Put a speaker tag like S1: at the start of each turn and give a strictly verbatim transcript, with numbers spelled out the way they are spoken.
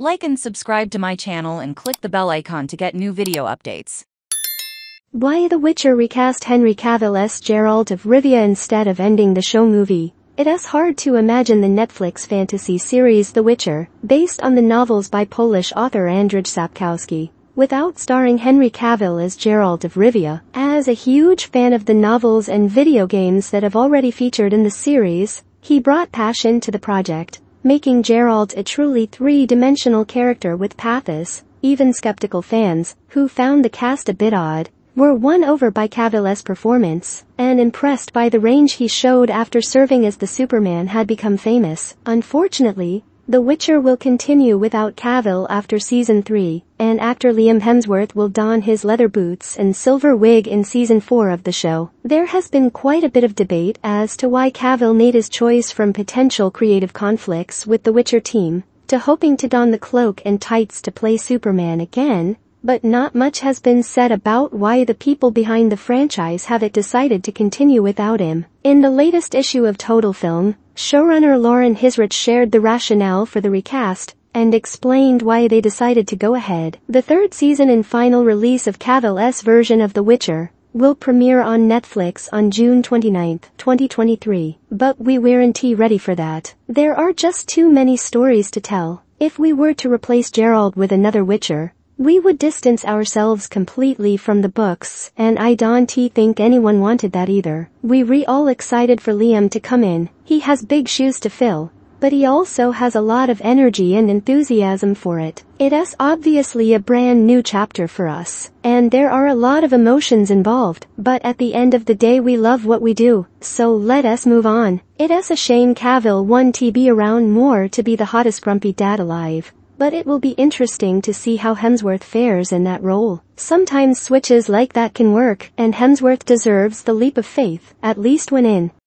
S1: Like and subscribe to my channel and click the bell icon to get new video updates.
S2: Why The Witcher recast Henry Cavill's Geralt of Rivia instead of ending the show movie? It is hard to imagine the Netflix fantasy series The Witcher, based on the novels by Polish author Andrzej Sapkowski, without starring Henry Cavill as Geralt of Rivia. As a huge fan of the novels and video games that have already featured in the series, he brought passion to the project, making Geralt a truly three-dimensional character with pathos. Even skeptical fans, who found the cast a bit odd, were won over by Cavill's performance, and impressed by the range he showed after serving as the Superman had become famous. Unfortunately, The Witcher will continue without Cavill after season three, and actor Liam Hemsworth will don his leather boots and silver wig in season four of the show. There has been quite a bit of debate as to why Cavill made his choice from potential creative conflicts with the Witcher team, to hoping to don the cloak and tights to play Superman again, but not much has been said about why the people behind the franchise have it decided to continue without him. In the latest issue of Total Film, showrunner Lauren Hisrich shared the rationale for the recast, and explained why they decided to go ahead. The third season and final release of Cavill's version of The Witcher will premiere on Netflix on June twenty-ninth, twenty twenty-three, but we weren't ready for that. There are just too many stories to tell. If we were to replace Geralt with another Witcher, we would distance ourselves completely from the books, and I don't think anyone wanted that either. We were all excited for Liam to come in. He has big shoes to fill, but he also has a lot of energy and enthusiasm for it. It is obviously a brand new chapter for us, and there are a lot of emotions involved, but at the end of the day we love what we do, so let us move on. It is a shame Cavill won't be around more to be the hottest grumpy dad alive, but it will be interesting to see how Hemsworth fares in that role. Sometimes switches like that can work, and Hemsworth deserves the leap of faith, at least when in